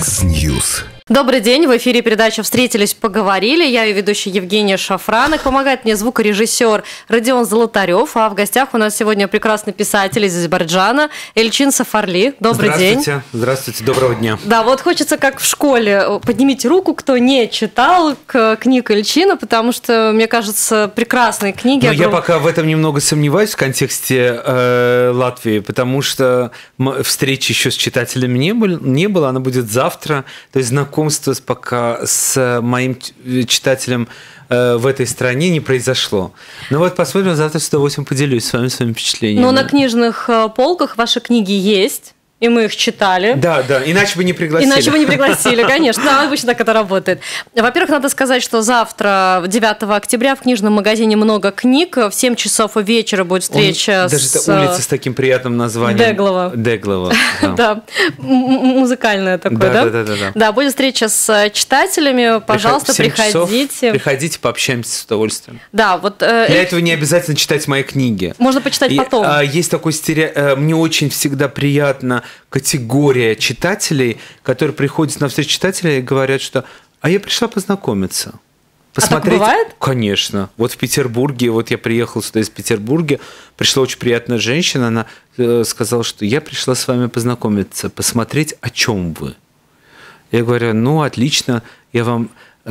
News. Добрый день, в эфире передача «Встретились, поговорили». Я ее ведущая Евгения Шафран. Помогает мне звукорежиссер Родион Золотарев. А в гостях у нас сегодня прекрасный писатель из Азербайджана Эльчин Сафарли. Добрый день. Здравствуйте, доброго дня. Да, вот хочется, как в школе, поднимите руку, кто не читал книг Эльчина, потому что, мне кажется, прекрасные книги. Но я пока в этом немного сомневаюсь в контексте Латвии, потому что встречи еще с читателями не было, она будет завтра. То есть знакомство пока с моим читателем в этой стране не произошло. Ну вот посмотрим, завтра с удовольствием поделюсь с вами своими впечатлениями. Но на книжных полках ваши книги есть. И мы их читали. Да, иначе бы не пригласили. Иначе бы не пригласили, конечно. Да, обычно так это работает. Во-первых, надо сказать, что завтра, 9 октября, в книжном магазине «Много книг». В 7 часов вечера будет встреча даже с... это улица с таким приятным названием. Деглова. Да. Да, музыкальное такое, да? Да, будет встреча с читателями. Пожалуйста, приходите. Приходите, пообщаемся с удовольствием. Да, вот... Для этого не обязательно читать мои книги. Можно почитать потом. Есть такой стереотип. Мне очень всегда приятно категория читателей, которые приходят на встречу читателей и говорят, что «а я пришла познакомиться». Посмотреть. А так бывает? Конечно. Вот в Петербурге, вот я приехал сюда из Петербурга, пришла очень приятная женщина, она сказала, что я пришла с вами познакомиться, посмотреть, о чем вы. Я говорю, ну, отлично, я вам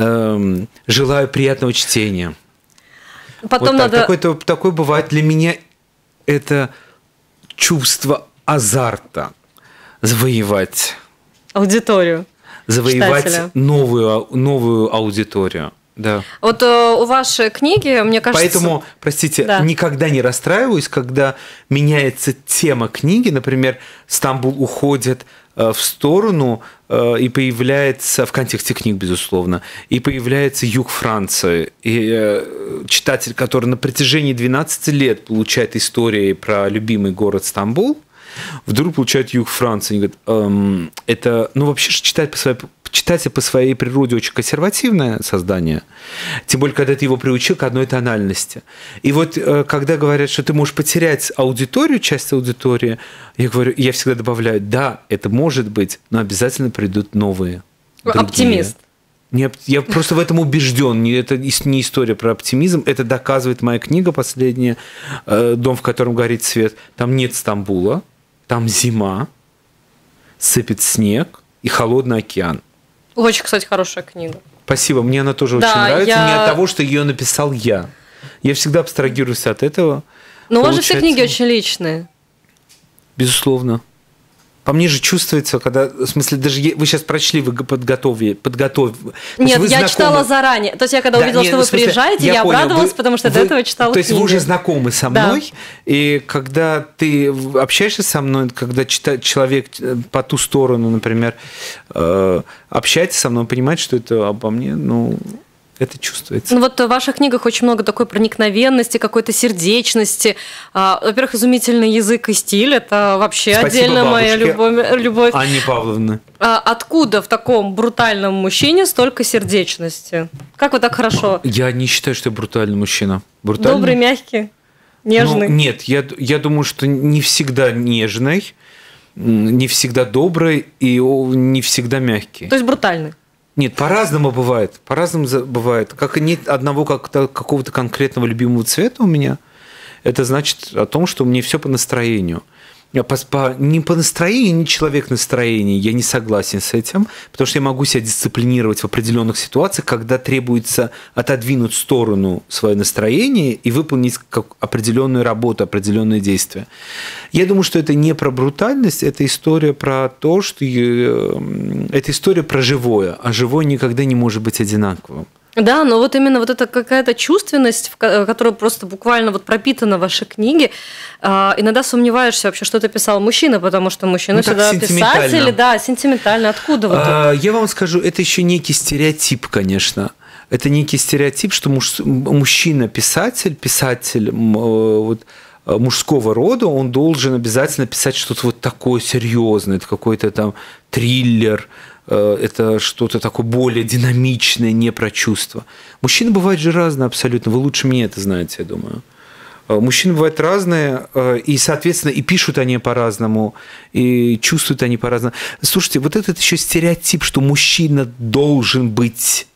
желаю приятного чтения. Потом вот надо... Такое бывает. Для меня это чувство азарта. Завоевать аудиторию. Завоевать читателя. новую аудиторию. Да. Вот у вашей книги, мне кажется... Поэтому, простите, никогда не расстраиваюсь, когда меняется тема книги. Например, Стамбул уходит в сторону и появляется, в контексте книг, безусловно, и появляется юг Франции. И читатель, который на протяжении 12 лет получает истории про любимый город Стамбул, вдруг получают юг Франции. Они говорят, это, ну, вообще же читатель по своей природе очень консервативное создание. Тем более, когда ты его приучил к одной тональности. И вот, когда говорят, что ты можешь потерять аудиторию, часть аудитории, я говорю, я всегда добавляю, да, это может быть, но обязательно придут новые. Оптимист. Я просто в этом убежден. Это не история про оптимизм. Это доказывает моя книга последняя «Дом, в котором горит свет». Там нет Стамбула. Там зима, сыпет снег и холодный океан. Очень, кстати, хорошая книга. Спасибо, мне она тоже очень нравится. Не от того, что ее написал я. Я всегда абстрагируюсь от этого. Но у вас же все книги очень личные. Безусловно. По мне же чувствуется, когда, в смысле, даже вы сейчас прочли, вы подготовили. Нет, я читала заранее. То есть я когда увидела, что вы приезжаете, я обрадовалась, потому что до этого читала книги. То есть вы уже знакомы со мной, и когда ты общаешься со мной, когда человек по ту сторону, например, общается со мной, он понимает, что это обо мне, ну... Это чувствуется. Ну вот в ваших книгах очень много такой проникновенности, какой-то сердечности. Во-первых, изумительный язык и стиль. Это вообще отдельно моя любовь. Анне Павловны. Откуда в таком брутальном мужчине столько сердечности? Как вы так хорошо? Я не считаю, что я брутальный мужчина. Добрый, мягкий, нежный. Ну, нет, я думаю, что не всегда нежный, не всегда добрый и не всегда мягкий. То есть брутальный? Нет, по-разному бывает. Как и нет одного какого-то конкретного любимого цвета у меня. Это значит о том, что мне все по настроению. Не по настроению, не человек настроения. Я не согласен с этим, потому что я могу себя дисциплинировать в определенных ситуациях, когда требуется отодвинуть в сторону свое настроение и выполнить определенную работу, определенные действия. Я думаю, что это не про брутальность, это история про то, что это история про живое, а живое никогда не может быть одинаковым. Да, но вот именно вот эта какая-то чувственность, которая просто буквально вот пропитана в вашей книге, иногда сомневаешься вообще, что это писал мужчина, потому что мужчины всегда писатели, да, сентиментально. Откуда вот? Я вам скажу, это еще некий стереотип, конечно. Это некий стереотип, что мужчина-писатель, вот, мужского рода, он должен обязательно писать что-то вот такое серьезное, это какой-то там триллер, это что-то такое более динамичное, не про чувства. Мужчины бывают же разные абсолютно. Вы лучше меня это знаете, я думаю. Мужчины бывают разные, и, соответственно, и пишут они по-разному, и чувствуют они по-разному. Слушайте, вот этот еще стереотип, что мужчина должен быть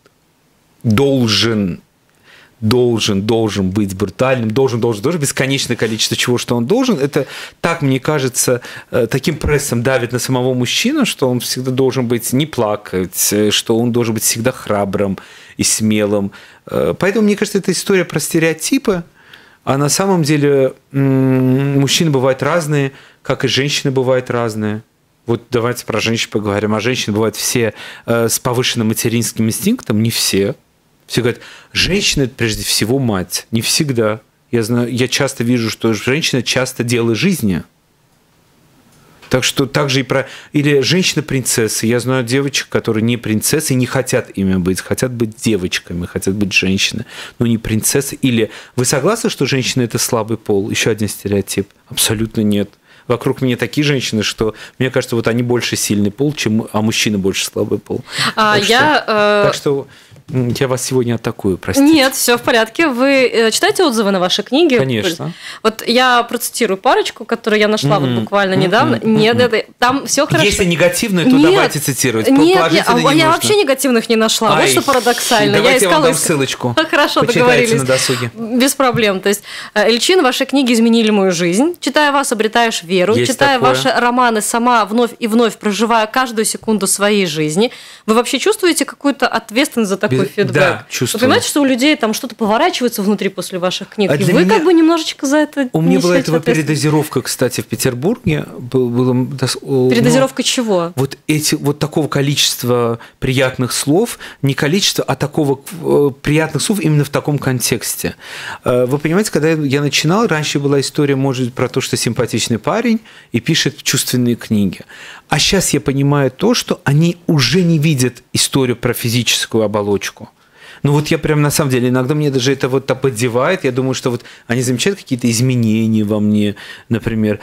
брутальным, должен, бесконечное количество чего, что он должен. Это, так мне кажется, таким прессом давит на самого мужчину, что он всегда должен быть не плакать, что он должен быть всегда храбрым и смелым. Поэтому, мне кажется, это история про стереотипы, а на самом деле мужчины бывают разные, как и женщины бывают разные. Вот давайте про женщин поговорим. А женщины бывают все с повышенным материнским инстинктом, не все. Все говорят, женщина – это прежде всего мать. Не всегда. Я часто вижу, что женщина часто дело жизни. Так что также и про... Или женщина-принцесса. Я знаю девочек, которые не принцессы и не хотят ими быть. Хотят быть девочками, хотят быть женщинами, но не принцессы. Или вы согласны, что женщина – это слабый пол? Еще один стереотип. Абсолютно нет. Вокруг меня такие женщины, что мне кажется, вот они больше сильный пол, а мужчины больше слабый пол. Так что я вас сегодня атакую, простите. Нет, все в порядке. Вы читаете отзывы на ваши книги? Конечно. Вот я процитирую парочку, которую я нашла вот буквально недавно. Нет, там все хорошо. Если негативные, то давайте цитировать. Нет, я вообще негативных не нашла. Вот что парадоксально. Давайте я вам дам ссылочку. Хорошо, договорились. На досуге. Без проблем. То есть, Эльчин, ваши книги изменили мою жизнь. Читая вас, обретаешь веру. Есть читая такое. ваши романы, сама вновь и вновь проживая каждую секунду своей жизни, вы вообще чувствуете какую-то ответственность за такой фидбэк? Да, чувствую. Вы понимаете, что у людей там что-то поворачивается внутри после ваших книг, и вы меня... как бы немножечко за это У меня была этого передозировка, кстати, в Петербурге. Передозировка чего? Вот такого количества приятных слов, не количества, а такого приятных слов именно в таком контексте. Вы понимаете, когда я начинал, раньше была история, может быть, про то, что симпатичный парень и пишет чувственные книги. А сейчас я понимаю то, что они уже не видят историю про физическую оболочку. Ну вот я прям на самом деле, иногда мне даже это вот так поддевает, я думаю, что вот они замечают какие-то изменения во мне, например,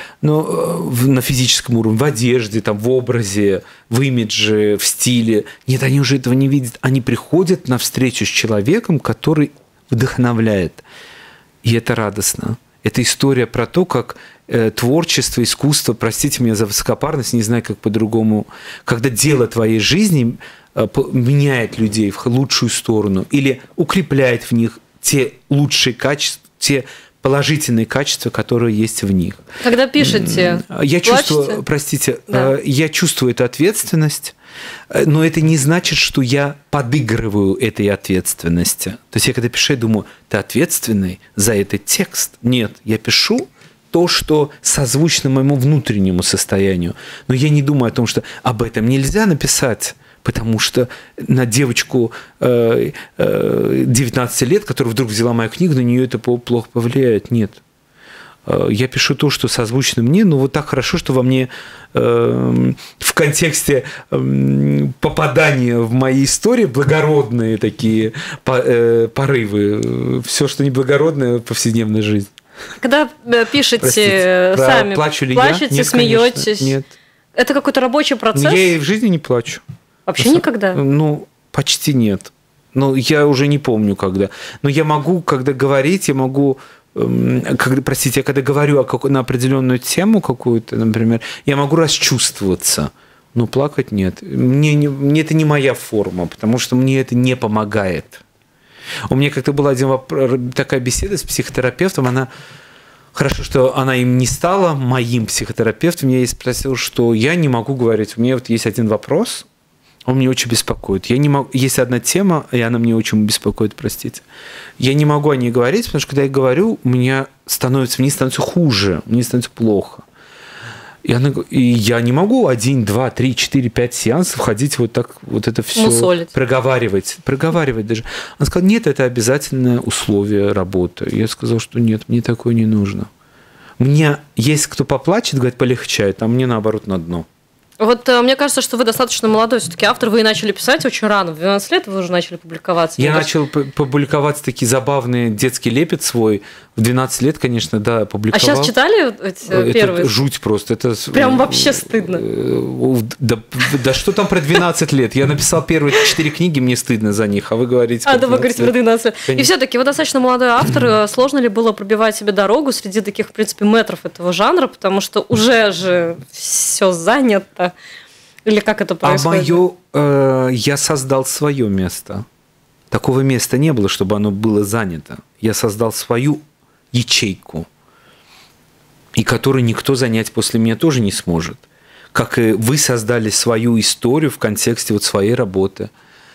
на физическом уровне, в одежде, там, в образе, в имидже, в стиле. Нет, они уже этого не видят. Они приходят на встречу с человеком, который вдохновляет. И это радостно. Это история про то, как творчество, искусство, простите меня за высокопарность, не знаю, как по-другому, когда дело твоей жизни меняет людей в лучшую сторону или укрепляет в них те лучшие качества, те положительные качества, которые есть в них. Когда пишете, я чувствую, простите, я чувствую эту ответственность, но это не значит, что я подыгрываю этой ответственности. То есть я когда пишу, я думаю, ты ответственный за этот текст? Нет, я пишу то, что созвучно моему внутреннему состоянию. Но я не думаю о том, что об этом нельзя написать, потому что на девочку 19 лет, которая вдруг взяла мою книгу, на нее это плохо повлияет. Нет. Я пишу то, что созвучно мне, но вот так хорошо, что во мне в контексте попадания в мои истории благородные такие порывы. Все, что не благородное в повседневной жизни. Когда пишете сами, плачете, смеетесь? Нет. Это какой-то рабочий процесс? Я и в жизни не плачу. Вообще никогда? Ну, почти нет. Ну, я уже не помню, когда. Но я могу, когда говорить, я могу... когда говорю на определенную тему какую-то, например, я могу расчувствоваться, но плакать нет. Мне это не моя форма, потому что мне это не помогает. У меня как-то была такая беседа с психотерапевтом, она... Хорошо, что она им не стала моим психотерапевтом. Я ей спросил, что я не могу говорить. У меня вот есть один вопрос, он меня очень беспокоит. Я не могу... Есть одна тема, и она меня очень беспокоит, простите. Я не могу о ней говорить, потому что когда я говорю, мне становится хуже, мне становится плохо. И я не могу 1, 2, 3, 4, 5 сеансов ходить вот так, вот это все проговаривать даже. Она сказала, нет, это обязательное условие работы. Я сказал, что нет, мне такое не нужно. Мне есть кто поплачет, говорит, полегчает, а мне наоборот на дно. Вот мне кажется, что вы достаточно молодой все-таки автор. Вы начали писать очень рано. В 12 лет вы уже начали публиковаться. Я начал публиковать такие забавные детский лепет свой. В 12 лет, конечно, да, публиковал. А сейчас читали эти первые? Это жуть просто. Это прям вообще стыдно. Да что там про 12 лет? Я написал первые 4 книги, мне стыдно за них, а вы говорите... Да, вы говорите про 12 лет. И все-таки вы достаточно молодой автор. Сложно ли было пробивать себе дорогу среди таких, в принципе, мэтров этого жанра, потому что уже же все занято? Или как это происходит? Я создал свое место. Такого места не было, чтобы оно было занято. Я создал свою ячейку, и которую никто занять после меня тоже не сможет. Как и вы создали свою историю в контексте вот своей работы.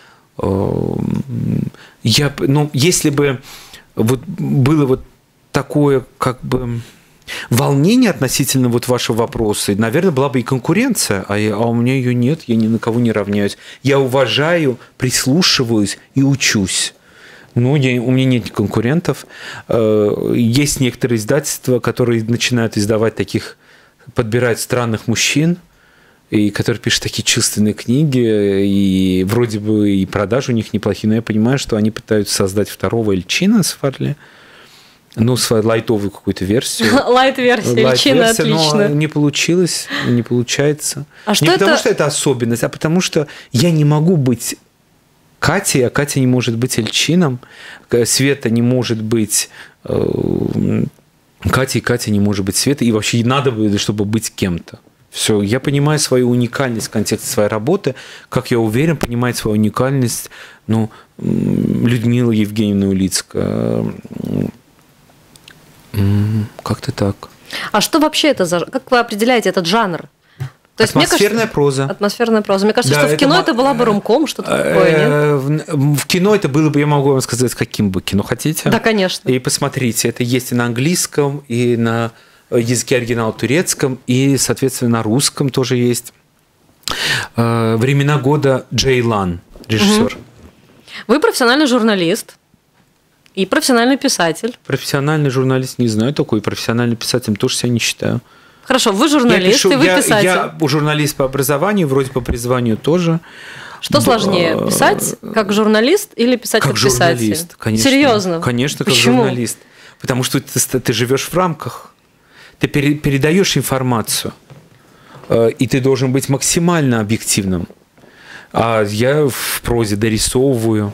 Если бы вот было вот такое как бы волнение относительно вот вашего вопроса, наверное, была бы и конкуренция, а у меня ее нет, я ни на кого не равняюсь. Я уважаю, прислушиваюсь и учусь. У меня нет конкурентов. Есть некоторые издательства, которые начинают издавать таких, подбирают странных мужчин, и которые пишут такие чувственные книги, и вроде бы и продажи у них неплохие, но я понимаю, что они пытаются создать второго Эльчина с Фарли, свою лайтовую какую-то версию. Лайт-версия, Эльчина, отлично. Но не получилось, не получается. А не потому, что это особенность, а потому, что я не могу быть Катей, а Катя не может быть Эльчином, Света не может быть Катей, Катя не может быть Светой, и вообще надо бы, чтобы быть кем-то. Все, я понимаю свою уникальность в контексте своей работы, как я уверен, понимает свою уникальность Людмила Евгеньевна Улицкая. Как-то так. А что вообще это за... Как вы определяете этот жанр? То есть, атмосферная проза. Атмосферная проза. Мне кажется, что в кино это была бы ромком, что-то такое, нет? В кино это было бы, я могу вам сказать, каким бы кино хотите. Да, конечно. И посмотрите, это есть и на английском, и на языке оригинала турецком, и, соответственно, на русском тоже есть. «Времена года» Джейлан, режиссер. Вы профессиональный журналист и профессиональный писатель. Профессиональный журналист не знаю такой, профессиональный писатель тоже себя не считаю. Хорошо, вы журналист, и вы писатель. Я журналист по образованию, вроде по призванию тоже. Что сложнее, писать как журналист или писать как писатель? Как журналист, конечно. Серьезно? Конечно, как Почему? журналист. Потому что ты живешь в рамках. Ты передаешь информацию, и ты должен быть максимально объективным. А я в прозе дорисовываю.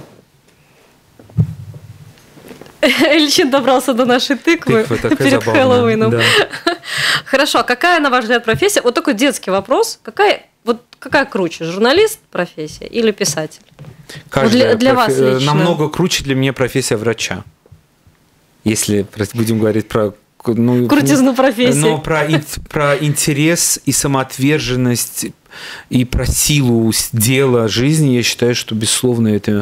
Эльчин добрался до нашей тыквы перед Хэллоуином. Да. Хорошо, а какая, на ваш взгляд, профессия? Вот такой детский вопрос. Какая круче, журналист профессия или писатель? Для вас лично. Намного круче для меня профессия врача. Если будем говорить про... крутизну профессии. Но про интерес и самоотверженность, и про силу дела жизни, я считаю, что, безусловно, это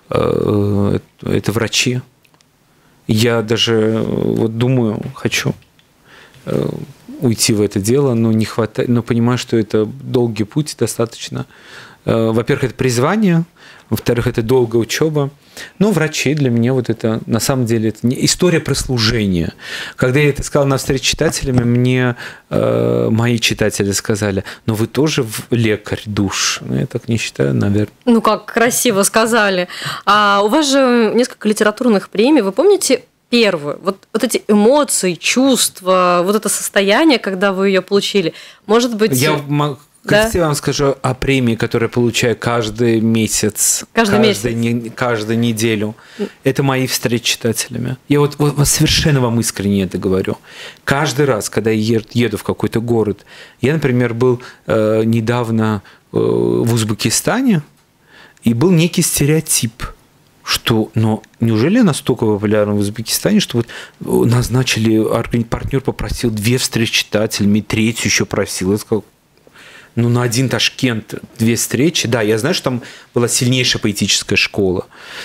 врачи. Я даже думаю, хочу уйти в это дело, но не хватает, но понимаю, что это долгий путь достаточно. Во-первых, это призвание, во-вторых, это долгая учеба. Но врачи для меня это на самом деле это не история про служение. Когда я это сказал на встрече с читателями, мне мои читатели сказали: "Но вы тоже лекарь душ". Я так не считаю, наверное. Как красиво сказали. А у вас же несколько литературных премий. Вы помните первую? Вот эти эмоции, чувства, это состояние, когда вы ее получили. Может быть... Хотите, я вам скажу о премии, которую я получаю каждый месяц, каждую неделю. Это мои встречи с читателями. Я совершенно вам искренне это говорю. Каждый раз, когда я еду в какой-то город, я, например, был недавно в Узбекистане, и был некий стереотип, но неужели я настолько популярен в Узбекистане, что назначили, партнер попросил 2 встречи с читателями, 3-ю еще просил. Я сказал: на один Ташкент 2 встречи. Да, я знаю, что там была сильнейшая поэтическая школа.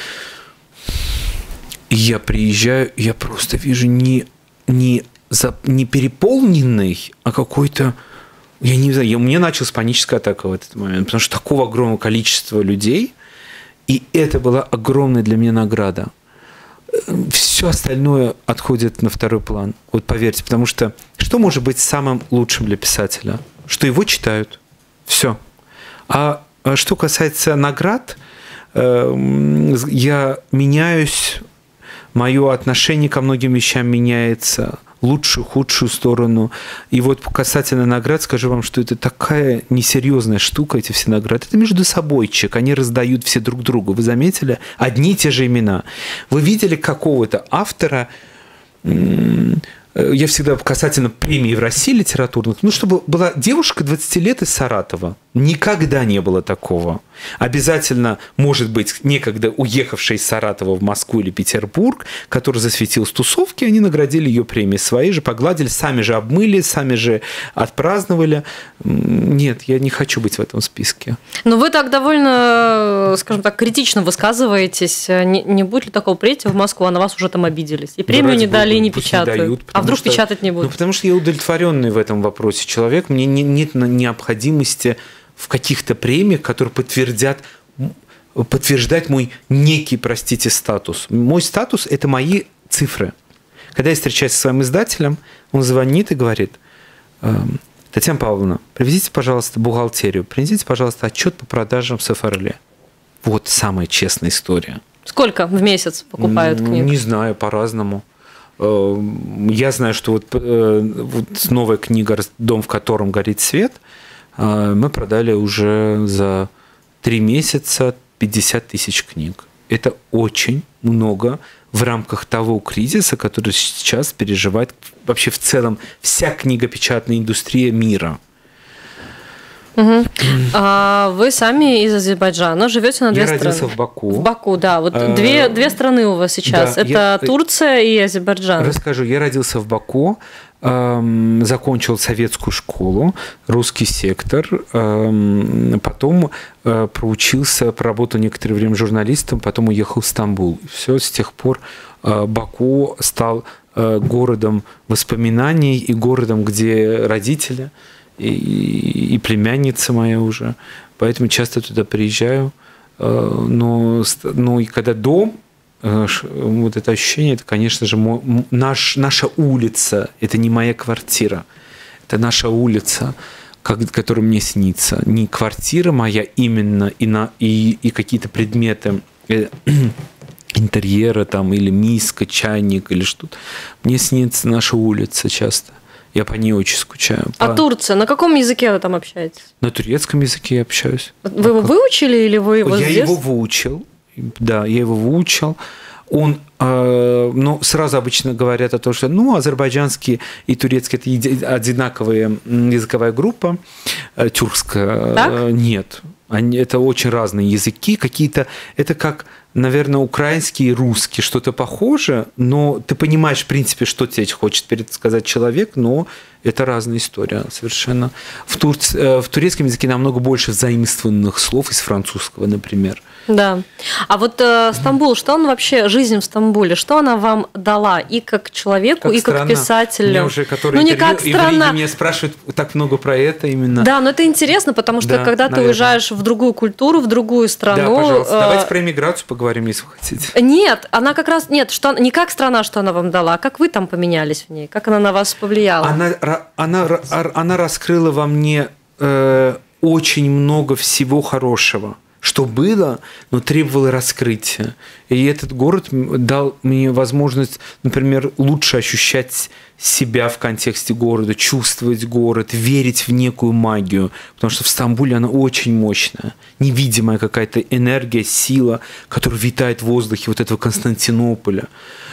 И я приезжаю, я просто вижу не переполненный, а какой-то... Я не знаю, у меня началась паническая атака в этот момент, потому что такого огромного количества людей, и это была огромная для меня награда. Все остальное отходит на второй план. Поверьте, потому что может быть самым лучшим для писателя? Что его читают. Все. А что касается наград, я меняюсь, мое отношение ко многим вещам меняется, лучшую, худшую сторону. И вот касательно наград, скажу вам, что это такая несерьезная штука, эти все награды. Это между собойчик, они раздают все друг другу. Вы заметили? Одни и те же имена. Вы видели какого-то автора, я всегда касательно премии в России литературных, чтобы была девушка 20 лет из Саратова. Никогда не было такого. Обязательно, может быть, некогда уехавшая из Саратова в Москву или Петербург, который засветил с тусовки, они наградили ее премией. Свои же погладили, сами же обмыли, сами же отпраздновали. Нет, я не хочу быть в этом списке. Но вы так довольно, скажем так, критично высказываетесь. Не будет ли такого, приедете в Москву, а на вас уже там обиделись? И премию не дали, и не печатают. А вдруг печатать не будут? Потому что я удовлетворенный в этом вопросе человек. Мне нет необходимости в каких-то премиях, которые подтверждать мой некий, простите, статус. Мой статус – это мои цифры. Когда я встречаюсь со своим издателем, он звонит и говорит: Татьяна Павловна, привезите, пожалуйста, бухгалтерию, принесите, пожалуйста, отчет по продажам с ФРЛ. Вот самая честная история. Сколько в месяц покупают книгу? Не знаю, по-разному. Я знаю, что вот новая книга «Дом, в котором горит свет» мы продали уже за 3 месяца 50 тысяч книг. Это очень много в рамках того кризиса, который сейчас переживает вообще в целом вся книгопечатная индустрия мира. Угу. А вы сами из Азербайджана, живете на 2 страны. Я родился в Баку. В Баку, да. Вот две страны у вас сейчас. Да, это Турция и Азербайджан. Расскажу. Я родился в Баку, закончил советскую школу, русский сектор, потом проучился, поработал некоторое время журналистом, потом уехал в Стамбул. Все, с тех пор Баку стал городом воспоминаний и городом, где родители и племянница моя уже. Поэтому часто туда приезжаю. Но и когда дом, вот это ощущение, это, конечно же, наша улица. Это не моя квартира. Это наша улица, которая мне снится. Не квартира моя именно, и какие-то предметы интерьера там, или миска, чайник или что-то. Мне снится наша улица часто. Я по ней очень скучаю. А Турция? На каком языке вы там общаетесь? На турецком языке я общаюсь. Вы его выучили или вы его Я его выучил. Да, я его выучил. Он, сразу обычно говорят о том, что азербайджанский и турецкий – это одинаковая языковая группа. Тюркская – нет. Это очень разные языки. Какие-то, это как, наверное, украинский и русский, что-то похоже, но ты понимаешь, в принципе, что тебе хочет сказать человек, но это разная история совершенно. В турецком языке намного больше заимствованных слов из французского, например. Да. А вот Стамбул, что он вообще, жизнь в Стамбуле, что она вам дала и как человеку, и как писателю? Меня уже, которые не как страна. Меня спрашивают так много про это именно. Да, но это интересно, потому что когда ты уезжаешь в другую культуру, в другую страну… Да, пожалуйста, давайте про иммиграцию поговорим, если вы хотите. Нет, она как раз… Нет, что, не как страна, что она вам дала, а как вы там поменялись в ней, как она на вас повлияла? Она раскрыла во мне очень много всего хорошего, что было, но требовало раскрытия. И этот город дал мне возможность, например, лучше ощущать себя в контексте города, чувствовать город, верить в некую магию. Потому что в Стамбуле она очень мощная, невидимая какая-то энергия, сила, которая витает в воздухе вот этого Константинополя.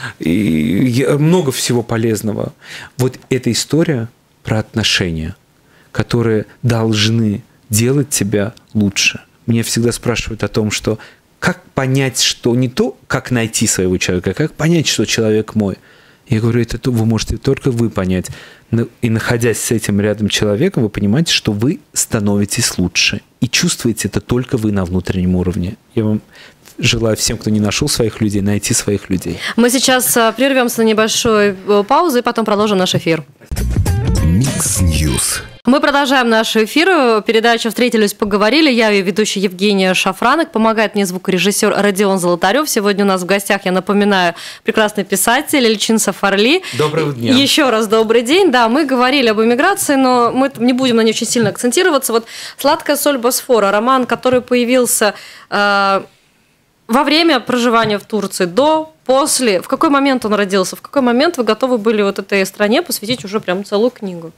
И много всего полезного. Вот эта история про отношения, которые должны делать тебя лучше. Меня всегда спрашивают о том, что как понять, что не то, как найти своего человека, а как понять, что человек мой. Я говорю, это вы можете только вы понять. И находясь с этим рядом человеком, вы понимаете, что вы становитесь лучше. И чувствуете это только вы на внутреннем уровне. Я вам желаю всем, кто не нашел своих людей, найти своих людей. Мы сейчас прервемся на небольшую паузу и потом продолжим наш эфир. Микс Ньюс. Мы продолжаем наш эфир. Передача «Встретились, поговорили». Я ее ведущая Евгения Шафранок. Помогает мне звукорежиссер Родион Золотарев. Сегодня у нас в гостях, я напоминаю, прекрасный писатель Эльчин Сафарли. Доброго дня. Еще раз добрый день. Да, мы говорили об эмиграции, но мы не будем на ней очень сильно акцентироваться. Вот «Сладкая соль Босфора», роман, который появился во время проживания в Турции, до, после. В какой момент он родился? В какой момент вы готовы были вот этой стране посвятить уже прям целую книгу?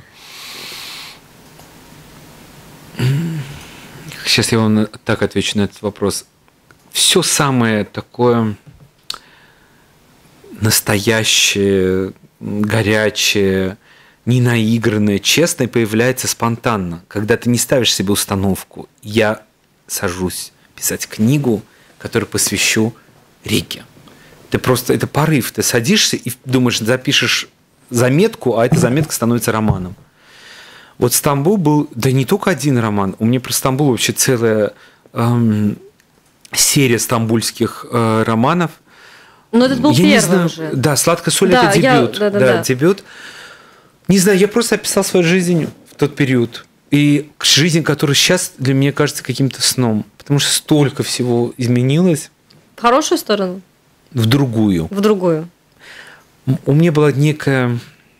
Сейчас я вам так отвечу на этот вопрос. Все самое такое настоящее, горячее, ненаигранное, честное появляется спонтанно. Когда ты не ставишь себе установку, я сажусь писать книгу, которую посвящу Риге. Ты просто, это порыв. Ты садишься и думаешь, запишешь заметку, а эта заметка становится романом. Вот «Стамбул» был, да не только один роман, у меня про Стамбул вообще целая серия стамбульских романов. Но этот был я первый уже. Да, «Сладкая соль» да, это дебют. Да, дебют. Не знаю, я просто описал свою жизнь в тот период. И жизнь, которая сейчас для меня кажется каким-то сном. Потому что столько всего изменилось. В хорошую сторону? В другую. В другую. У меня была некая...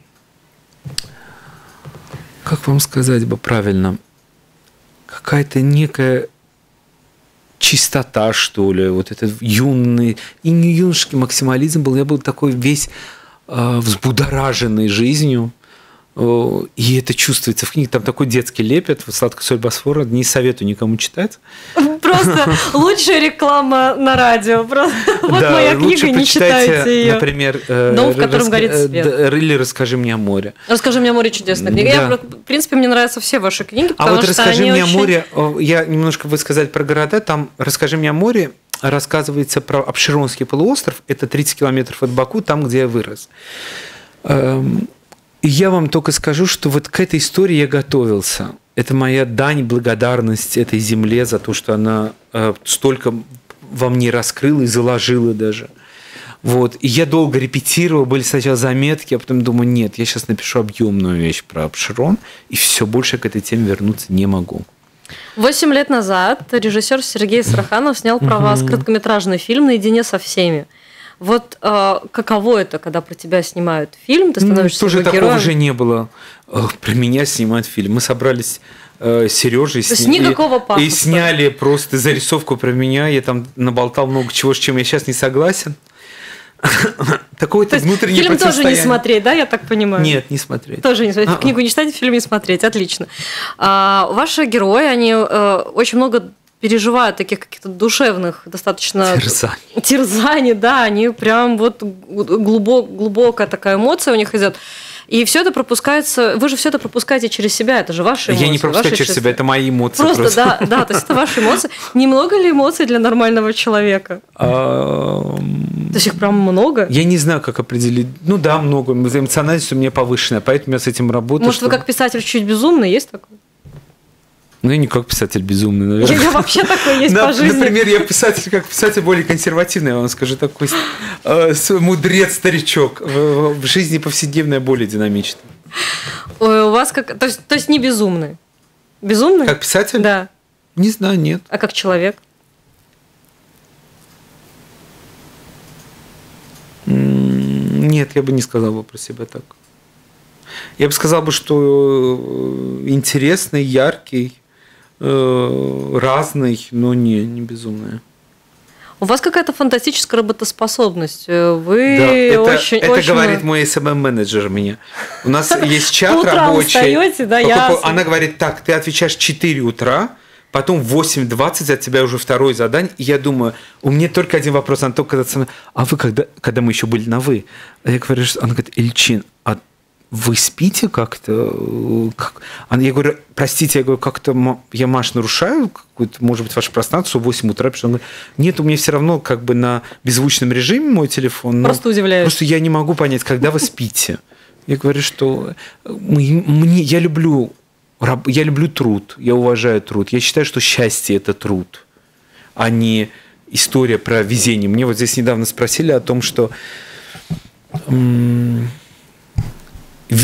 Как вам сказать бы правильно? Какая-то некая чистота, что ли, вот этот юный, и не юношеский максимализм был, я был такой весь взбудораженный жизнью, и это чувствуется в книге, там такой детский лепет, «Сладкая соль Босфора», не советую никому читать. Просто лучшая реклама на радио. Вот да, моя книга, не читайте ее. Например, «Дом, в котором горит свет». Или «Расскажи мне о море». «Расскажи мне о море» чудесная книга. Да. В принципе, мне нравятся все ваши книги, потому что вот «Расскажи мне очень... о море», я немножко буду сказать про города, там «Расскажи мне о море» рассказывается про Абшеронский полуостров, это 30 километров от Баку, там, где я вырос. И я вам только скажу, что вот к этой истории я готовился. Это моя дань благодарности этой земле за то, что она столько во мне раскрыла и заложила даже. Вот. И я долго репетировал, были сначала заметки, а потом думаю, нет, я сейчас напишу объемную вещь про Абшерон, и все, больше к этой теме вернуться не могу. 8 лет назад режиссер Сергей Сараханов снял про вас короткометражный фильм «Наедине со всеми». Вот каково это, когда про тебя снимают фильм, ты становишься тоже его такого героем? же не было. Про меня снимают фильм. Мы собрались с Сережей и сняли просто зарисовку про меня. Я там наболтал много чего, с чем я сейчас не согласен. Такое-то внутреннее фильм тоже не смотреть, да, я так понимаю? Нет, не смотреть. Тоже не смотреть. Книгу не читать, фильм не смотреть. Отлично. Ваши герои, они очень много переживают таких каких-то душевных достаточно... Терзаний, да, они прям вот глубокая такая эмоция у них идет. И все это пропускается, вы же все это пропускаете через себя, это же ваши эмоции. Я не пропускаю через себя, это мои эмоции. Просто. Да, то есть это ваши эмоции. Немного ли эмоций для нормального человека? То есть их прям много? Я не знаю, как определить. Ну да, много. Эмоциональность у меня повышенная, поэтому я с этим работаю. Может, вы как писатель чуть безумный, есть такой? Ну, я не как писатель безумный, наверное. Я вообще такой есть по жизни. Например, я писатель, как писатель более консервативный, я вам скажу, такой мудрец, старичок. В жизни повседневная более динамичная. Ой, у вас как... То есть не безумный? Безумный? Как писатель? Да. Не знаю, нет. А как человек? Нет, я бы не сказал бы про себя так. Я бы сказал, что интересный, яркий, разный, но не безумный. У вас какая-то фантастическая работоспособность. Вы да, очень... Это говорит мой SMM-менеджер мне. У нас есть чат рабочий. Она говорит, так, ты отвечаешь в 4 утра, потом в 8:20 от тебя уже второе задание. И я думаю, у меня только один вопрос. Она только когда со мной, а вы когда мы еще были на «вы»? А я говорю, она говорит, Эльчин, а вы спите как-то? Я говорю, простите, я говорю, как-то я, Маш, нарушаю какую-то, может быть, ваше пространство в 8 утра? Потому что он говорит, нет, у меня все равно как бы на беззвучном режиме мой телефон. Просто удивляюсь. Просто я не могу понять, когда вы спите. Я говорю, что я люблю труд, я уважаю труд. Я считаю, что счастье – это труд, а не история про везение. Мне вот здесь недавно спросили о том, что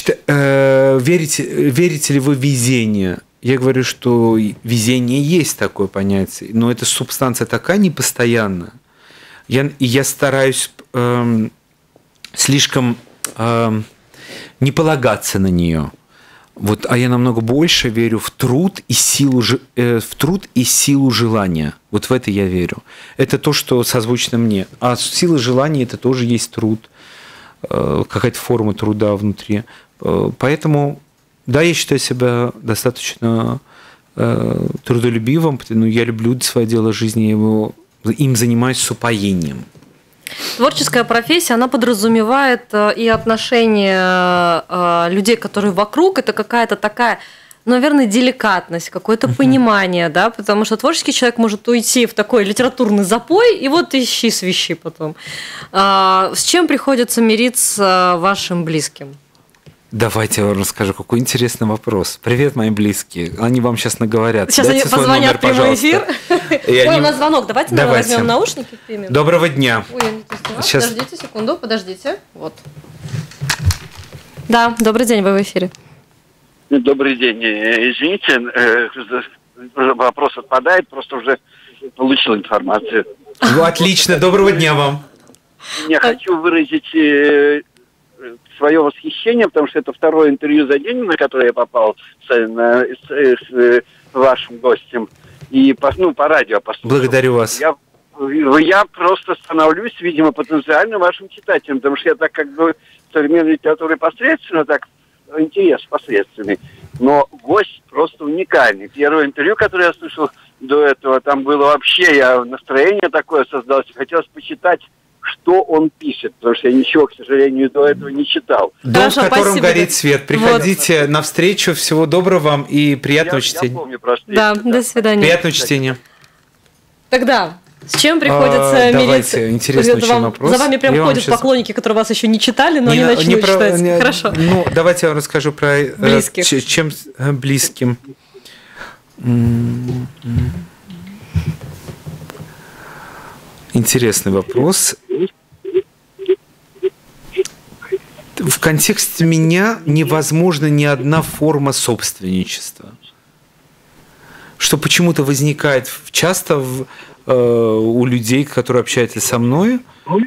Значит, верите ли вы в везение? Я говорю, что везение есть такое понятие, но эта субстанция такая непостоянная. Я стараюсь слишком не полагаться на нее. Вот, а я намного больше верю в труд и силу желания. Вот в это я верю. Это то, что созвучно мне. А сила желания – это тоже есть труд, какая-то форма труда внутри. Поэтому, да, я считаю себя достаточно трудолюбивым. Я люблю свое дело жизни, им занимаюсь с упоением. Творческая профессия, она подразумевает и отношения людей, которые вокруг. Это какая-то такая, наверное, деликатность, какое-то понимание, да, потому что творческий человек может уйти в такой литературный запой, и вот ищи свищи потом. С чем приходится мириться вашим близким? Давайте я вам расскажу, какой интересный вопрос. Привет, мои близкие. Они вам сейчас наговорят. Сейчас дайте они позвонят в прямой эфир. Ой, у нас звонок. Давайте возьмем наушники. Доброго дня. Ой, сейчас. Подождите секунду, подождите. Вот. Да, добрый день, вы в эфире. Добрый день. Извините, вопрос отпадает, просто уже получил информацию. Ну, отлично, доброго дня вам. Я хочу выразить свое восхищение, потому что это второе интервью за день, на которое я попал с вашим гостем. И по радио послушал. Благодарю вас. Я просто становлюсь, видимо, потенциально вашим читателем, потому что я так как бы современной литературы посредственно, так интерес посредственный. Но гость просто уникальный. Первое интервью, которое я слышал до этого, там было вообще, настроение такое создалось, хотелось почитать, что он пишет, потому что я ничего, к сожалению, до этого не читал. Дом, в котором горит свет. Приходите на встречу. Всего доброго вам и приятного чтения. Я помню просто. Да, до свидания. Приятного чтения. Тогда, с чем приходится мириться? Давайте, интересный очень вопрос. За вами прям ходят поклонники, которые вас еще не читали, но они начнут читать. Хорошо. Ну, давайте я вам расскажу про близких. Чем близким. Интересный вопрос. В контексте меня невозможна ни одна форма собственничества. Что почему-то возникает часто у людей, которые общаются со мной.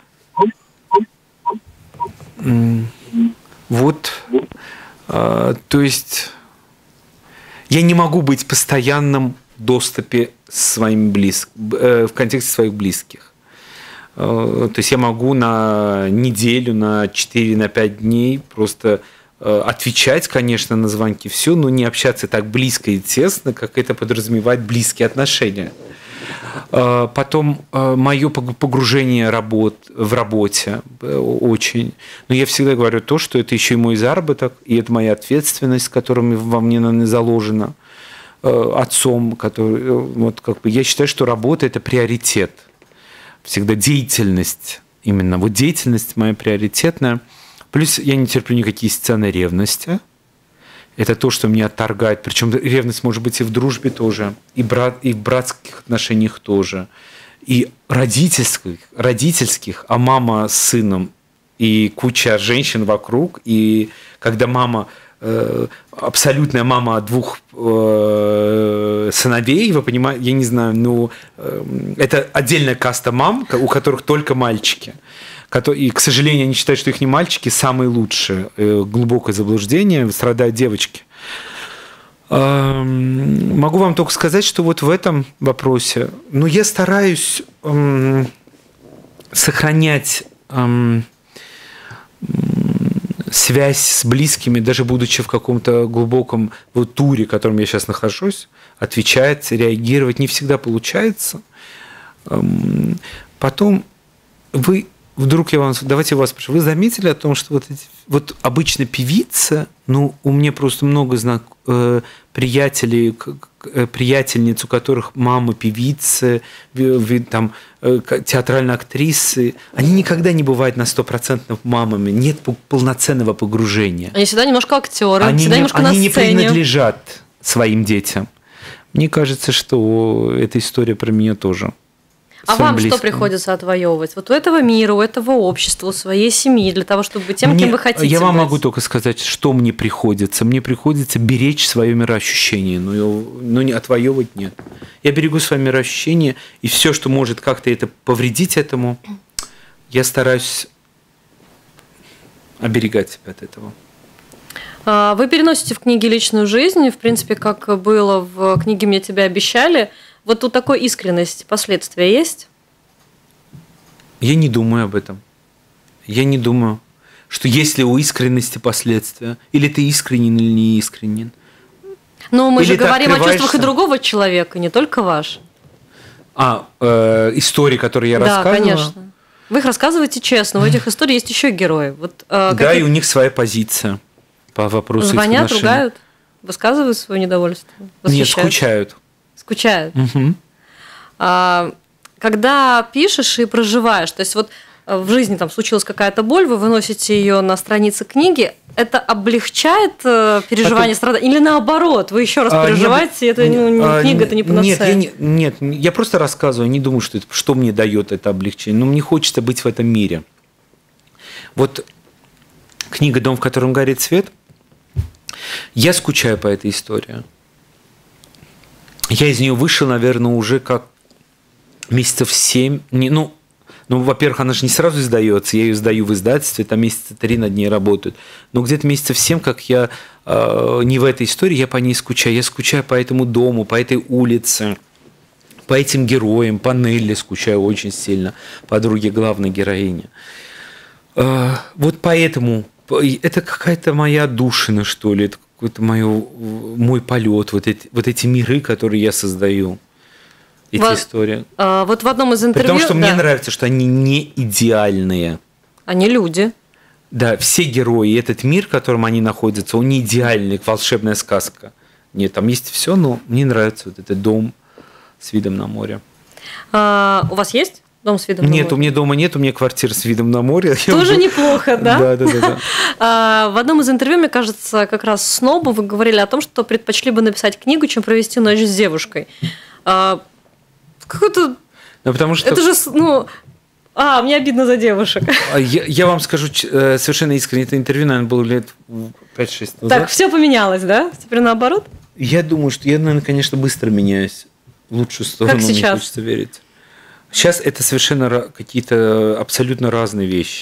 Вот. То есть я не могу быть в постоянном доступе своим в контексте своих близких. То есть я могу на неделю, на 4, на 5 дней просто отвечать, конечно, на звонки, все, но не общаться так близко и тесно, как это подразумевает близкие отношения. Потом мое погружение в работе очень. Но я всегда говорю то, что это еще и мой заработок, и это моя ответственность, которая во мне, наверное, заложена отцом. Я считаю, что работа – это приоритет. Всегда деятельность, именно вот деятельность моя приоритетная. Плюс я не терплю никакие сцены ревности. Это то, что меня отторгает. Причем ревность может быть и в дружбе тоже, и в братских отношениях тоже, и родительских, а мама с сыном, и куча женщин вокруг. И когда мама, абсолютная мама 2 сыновей, вы понимаете, я не знаю, это отдельная каста мам, у которых только мальчики. И, к сожалению, они считают, что их не мальчики самые лучшие. Глубокое заблуждение, страдают девочки. Могу вам только сказать, что вот в этом вопросе, я стараюсь сохранять связь с близкими, даже будучи в каком-то глубоком туре, в котором я сейчас нахожусь, отвечать, реагировать не всегда получается. Потом давайте я вас спрошу, вы заметили о том, что вот обычно певица, у меня просто много приятелей, приятельниц, у которых мамы певицы, там, театральные актрисы, они никогда не бывают на 100% мамами, нет полноценного погружения. Они всегда немножко актеры, они немножко на сцене. Не принадлежат своим детям. Мне кажется, что эта история про меня тоже. А вам близким. Что приходится отвоевывать? Вот у этого мира, у этого общества, у своей семьи, для того, чтобы быть тем, кем вы хотите Я вам быть? могу только сказать, что мне приходится. Мне приходится беречь свое мироощущение, но не отвоевывать нет. Я берегу свое мироощущение, и все, что может как-то это повредить этому, я стараюсь оберегать себя от этого. Вы переносите в книге личную жизнь, в принципе, как было в книге «Мне тебя обещали». Вот у такой искренности последствия есть? Я не думаю об этом. Я не думаю, что есть ли у искренности последствия. Или ты искренен, или не искренен. Но мы же говорим о чувствах и другого человека, не только ваш. Истории, которые я рассказываю? Да, конечно. Вы их рассказываете честно. У этих историй есть еще герои. Вот, да, и у них своя позиция по вопросу их отношений. Звонят, ругают, высказывают свое недовольство? Нет, скучают. Скучают. Угу. Когда пишешь и проживаешь, то есть вот в жизни там случилась какая-то боль, вы выносите ее на страницы книги, это облегчает переживание страдания? Или наоборот, вы еще раз переживаете, это книга, это не панацея? Нет, я просто рассказываю, не думаю, что мне дает это облегчение, но мне хочется быть в этом мире. Вот книга «Дом, в котором горит свет», я скучаю по этой истории. Я из нее вышел, наверное, уже как месяцев 7. Во-первых, она же не сразу издается. Я ее сдаю в издательстве, там месяца 3 над ней работают. Но где-то месяцев 7, как я не в этой истории, я по ней скучаю. Я скучаю по этому дому, по этой улице, по этим героям, по Нелли скучаю очень сильно, подруге главной героини. Вот поэтому это какая-то моя отдушина, что ли, это какой-то мой полет, вот эти миры, которые я создаю, эти истории. Вот в одном из интервью... Потому что мне нравится, что они не идеальные. Они люди. Да, все герои, этот мир, в котором они находятся, он не идеальный, как волшебная сказка. Нет, там есть все, но мне нравится вот этот дом с видом на море. У вас есть дом с видом на море? Нет, у меня дома нет, у меня квартира с видом на море. Тоже неплохо, да? Да. В одном из интервью, мне кажется, как раз с Снобом вы говорили о том, что предпочли бы написать книгу, чем провести ночь с девушкой. Какой-то... Потому что... Это же, мне обидно за девушек. Я вам скажу совершенно искренне, это интервью, наверное, было лет 5-6 назад. Так, все поменялось, да? Теперь наоборот? Я думаю, что я, наверное, конечно, быстро меняюсь в лучшую сторону, как сейчас? Мне хочется верить. Сейчас это совершенно какие-то абсолютно разные вещи.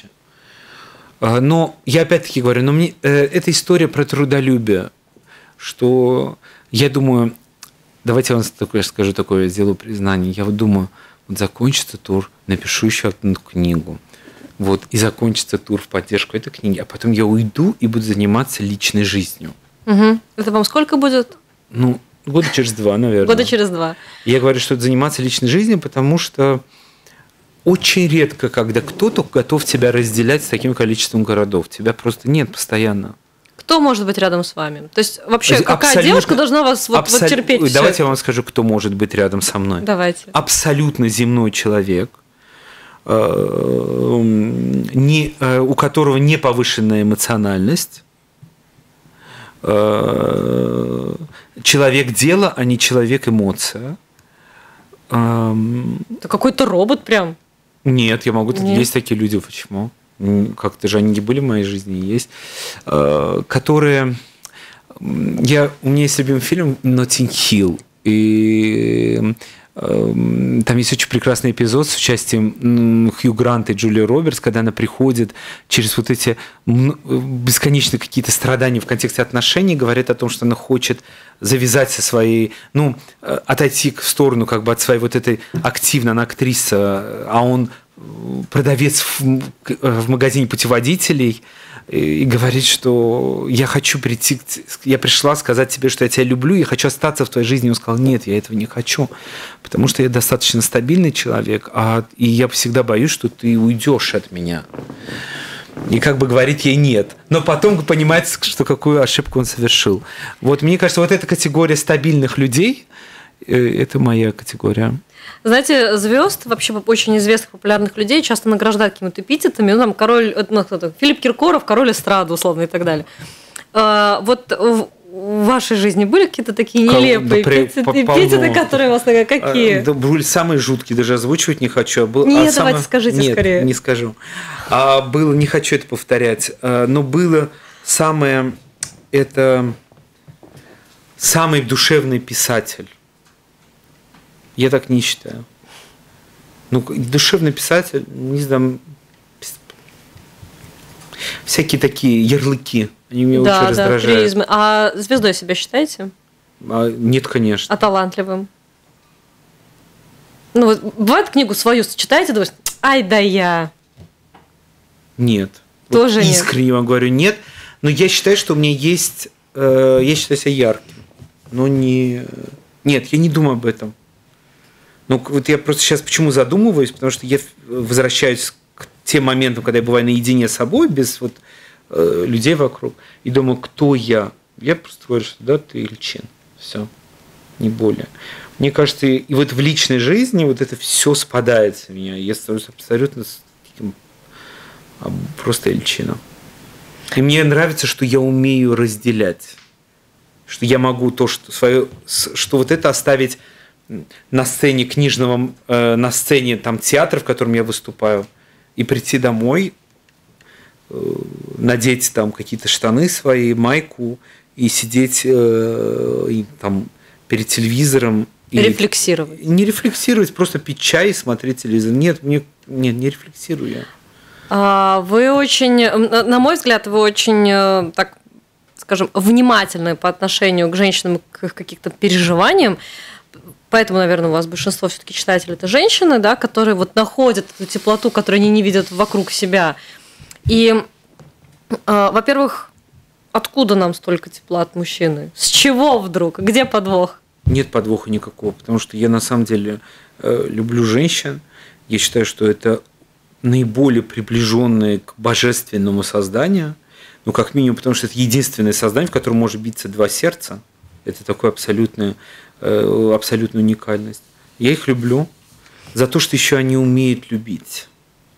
Но я опять-таки говорю, это история про трудолюбие, что я думаю, давайте я вам скажу такое, сделаю признание. Я вот думаю, вот закончится тур, напишу еще одну книгу, вот, и закончится тур в поддержку этой книги, а потом я уйду и буду заниматься личной жизнью. Угу. Это вам сколько будет? Года через 2, наверное. Года через 2. Я говорю, что это заниматься личной жизнью, потому что очень редко, когда кто-то готов тебя разделять с таким количеством городов. Тебя просто нет постоянно. Кто может быть рядом с вами? То есть вообще какая девушка должна вас терпеть? Давайте я вам скажу, кто может быть рядом со мной. Давайте. Абсолютно земной человек, у которого не повышенная эмоциональность. Человек дела, а не человек эмоция. Это какой-то робот прям. Нет, я могу. Нет. Есть такие люди, почему? Как-то же они не были в моей жизни, есть. Которые... У меня есть любимый фильм «Ноттинг Хилл». И там есть очень прекрасный эпизод с участием Хью Гранта и Джулии Робертс, когда она приходит через вот эти бесконечные какие-то страдания в контексте отношений, говорит о том, что она хочет завязать со своей, отойти в сторону как бы от своей вот этой активной, она актриса, а он продавец в магазине путеводителей, и говорит, что я пришла сказать тебе, что я тебя люблю, я хочу остаться в твоей жизни. И он сказал, нет, я этого не хочу, потому что я достаточно стабильный человек, и я всегда боюсь, что ты уйдешь от меня. И как бы говорит ей нет. Но потом понимает, что какую ошибку он совершил. Вот мне кажется, вот эта категория стабильных людей, это моя категория. Знаете, звезд, вообще очень известных, популярных людей часто награждают какими-то эпитетами. Король, Филипп Киркоров, король эстрады, условно, и так далее. Вот в вашей жизни были какие-то такие нелепые эпитеты, которые у вас какие? Да, были самые жуткие, даже озвучивать не хочу. Нет, давайте скажите скорее. Нет, не скажу. Было, не хочу это повторять, но было самый душевный писатель. Я так не считаю. Ну, душевный писатель, не знаю, всякие такие ярлыки, они меня очень раздражают. Да, призмы. А звездой себя считаете? Нет, конечно. А талантливым? Ну, вот бывает, книгу свою читаете, думаете, ай да я. Нет. Тоже вот искренне вам говорю, нет. Но я считаю, что у меня есть... я считаю себя ярким. Но не... Нет, я не думаю об этом. Ну, вот я просто сейчас почему задумываюсь, потому что я возвращаюсь к тем моментам, когда я бываю наедине с собой, без вот, людей вокруг, и думаю, кто я? Я просто говорю, что да, ты Ильчин. Все. Не более. Мне кажется, и вот в личной жизни вот это все спадает с меня. Я становлюсь абсолютно таким просто Ильчином. И мне нравится, что я умею разделять. Что я могу то, что свое, что вот это оставить на сцене книжного, на сцене там, театра, в котором я выступаю, и прийти домой, надеть там какие-то штаны свои, майку, и сидеть и, там, перед телевизором. И рефлексировать. Не рефлексировать, просто пить чай и смотреть телевизор. Нет, не рефлексирую я. Вы очень, на мой взгляд, вы очень, так скажем, внимательны по отношению к женщинам, к их каким-то переживаниям. Поэтому, наверное, у вас большинство все-таки читателей это женщины, да, которые вот находят эту теплоту, которую они не видят вокруг себя. И, во-первых, откуда нам столько тепла от мужчины? С чего вдруг? Где подвох? Нет подвоха никакого, потому что я на самом деле люблю женщин. Я считаю, что это наиболее приближенные к божественному созданию. Ну, как минимум, потому что это единственное создание, в котором может биться два сердца. Это такое абсолютную уникальность. Я их люблю за то, что еще они умеют любить.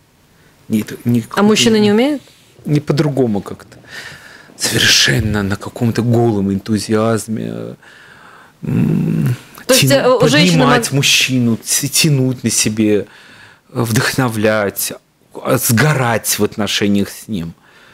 А мужчины не умеют? Не по-другому как-то. Совершенно на каком-то голом энтузиазме. Поднимать мужчину, тянуть на себе, вдохновлять, сгорать в отношениях с ним.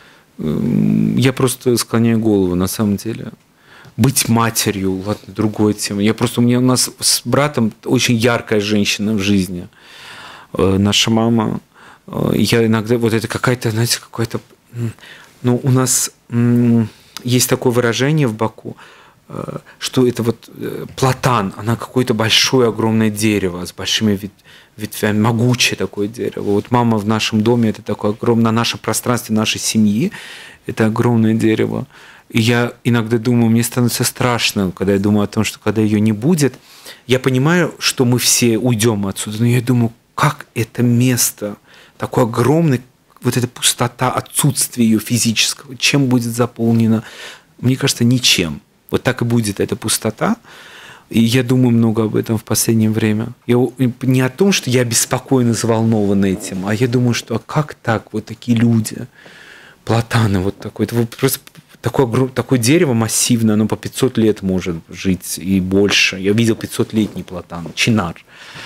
Я просто склоняю голову, на самом деле. Быть матерью, ладно, другая тема. У нас с братом очень яркая женщина в жизни. Наша мама. Я иногда, вот это какая-то, знаете, какая-то... Ну, у нас есть такое выражение в Баку, что это вот платан, она какое-то большое, огромное дерево с большими ветвями, могучее такое дерево. Вот мама в нашем доме, это такое огромное, на нашем пространстве нашей семьи, это огромное дерево. И я иногда думаю, мне становится страшно, когда я думаю о том, что когда ее не будет, я понимаю, что мы все уйдем отсюда, но я думаю, как это место, такое огромное, вот эта пустота, отсутствие ее физического, чем будет заполнено? Мне кажется, ничем. Вот так и будет эта пустота. И я думаю много об этом в последнее время. Я не о том, что я беспокоен и взволнован этим, а я думаю, что как так, вот такие люди, платаны, вот такой, это просто такое дерево массивное, оно по 500 лет может жить и больше. Я видел 500-летний платан, чинар.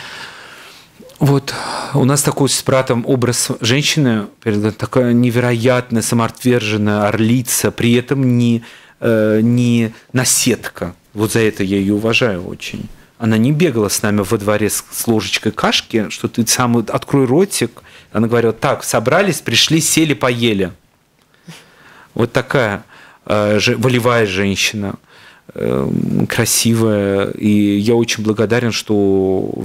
Вот у нас такой с братом образ женщины, такая невероятная, самоотверженная орлица, при этом не наседка. Вот за это я ее уважаю очень. Она не бегала с нами во дворе с ложечкой кашки, что ты сам открой ротик. Она говорила, так, собрались, пришли, сели, поели. Вот такая волевая женщина, красивая. И я очень благодарен, что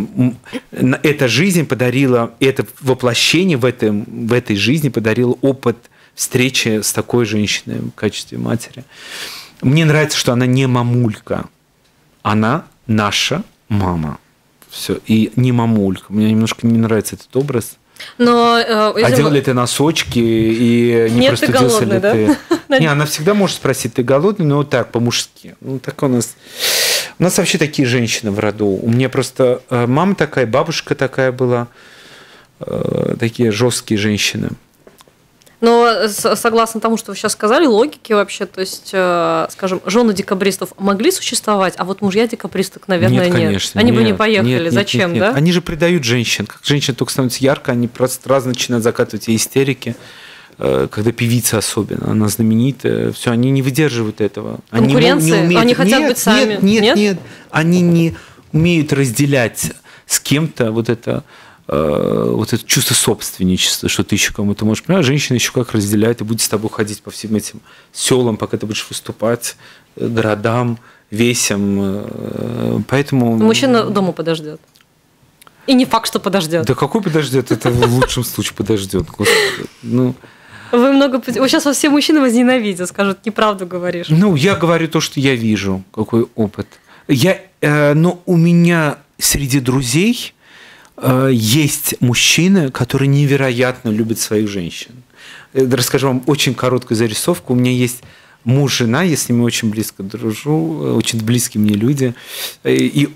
эта жизнь подарила, это воплощение в этой жизни подарило опыт встречи с такой женщиной в качестве матери. Мне нравится, что она не мамулька. Она наша мама. Все. И не мамулька. Мне немножко не нравится этот образ. Но, одел ли ты носочки и не простудился ли ты? Не, она всегда может спросить, ты голодный, но вот так, по-мужски. Ну, так у нас вообще такие женщины в роду. У меня просто мама такая, бабушка такая была. Такие жесткие женщины. Но согласно тому, что вы сейчас сказали, логике вообще, то есть, скажем, жены декабристов могли существовать, а вот мужья декабристок, наверное, нет. Конечно, Они бы не поехали. Зачем, нет. да? Они же предают женщин. Как женщина только становится ярко, они просто сразу начинают закатывать ей истерики. Когда певица особенно, она знаменитая, все, они не выдерживают этого. Конкуренции? Они хотят быть сами? Нет. Они не умеют разделять с кем-то вот это чувство собственничества, что ты еще кому-то можешь. Понимаешь, женщина еще как разделяет и будет с тобой ходить по всем этим селам, пока ты будешь выступать, городам, весям. Поэтому... Мужчина дома подождет. И не факт, что подождет. Да какой подождет? Это в лучшем случае подождет. Господи, Вы сейчас все мужчины вас ненавидят, скажут, неправду говоришь. Я говорю то, что я вижу, какой опыт. Но у меня среди друзей есть мужчины, которые невероятно любят своих женщин. Расскажу вам очень короткую зарисовку. У меня есть муж, жена, я с ними очень близко дружу, очень близкие мне люди. И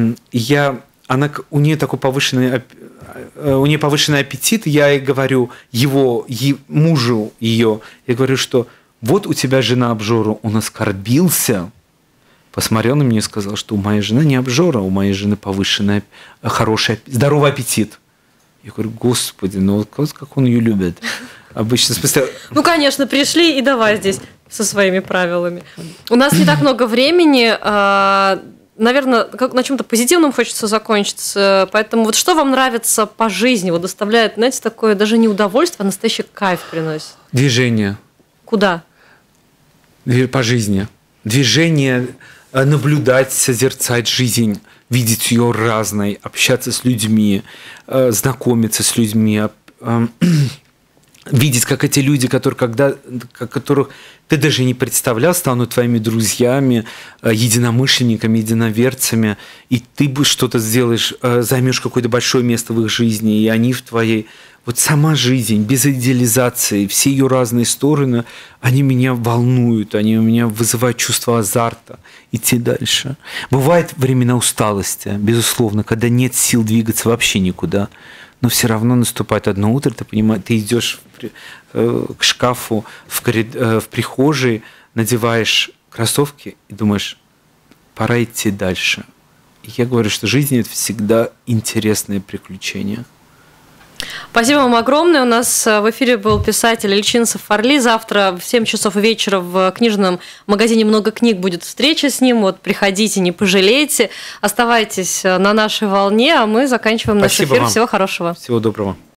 у нее такой повышенный аппетит, я ей говорю мужу ее, я говорю, что вот у тебя жена обжора, он оскорбился, посмотрел на меня и сказал, что у моей жены не обжора, у моей жены повышенный, хороший, здоровый аппетит. Я говорю, господи, вот как он ее любит. Обычно, в смысле... конечно, пришли и давай здесь со своими правилами. У нас не так много времени, наверное, на чем-то позитивном хочется закончиться. Поэтому вот что вам нравится по жизни? Вот доставляет, знаете, такое даже не удовольствие, а настоящий кайф приносит. Движение. Куда? По жизни. Движение, наблюдать, созерцать жизнь, видеть ее разной, общаться с людьми, знакомиться с людьми, видеть, как эти люди, которых ты даже не представлял, станут твоими друзьями, единомышленниками, единоверцами, и ты что-то сделаешь, займешь какое-то большое место в их жизни, и они в твоей... Вот сама жизнь, без идеализации, все ее разные стороны, они меня волнуют, они у меня вызывают чувство азарта, идти дальше. Бывают времена усталости, безусловно, когда нет сил двигаться вообще никуда, но все равно наступает одно утро, ты понимаешь, ты идешь к шкафу в прихожей, надеваешь кроссовки и думаешь, пора идти дальше. И я говорю, что жизнь – это всегда интересное приключение. Спасибо вам огромное. У нас в эфире был писатель Эльчин Сафарли. Завтра в 7 часов вечера в книжном магазине «Много книг» будет встреча с ним. Вот приходите, не пожалейте. Оставайтесь на нашей волне, а мы заканчиваем наш эфир. Всего хорошего. Всего доброго.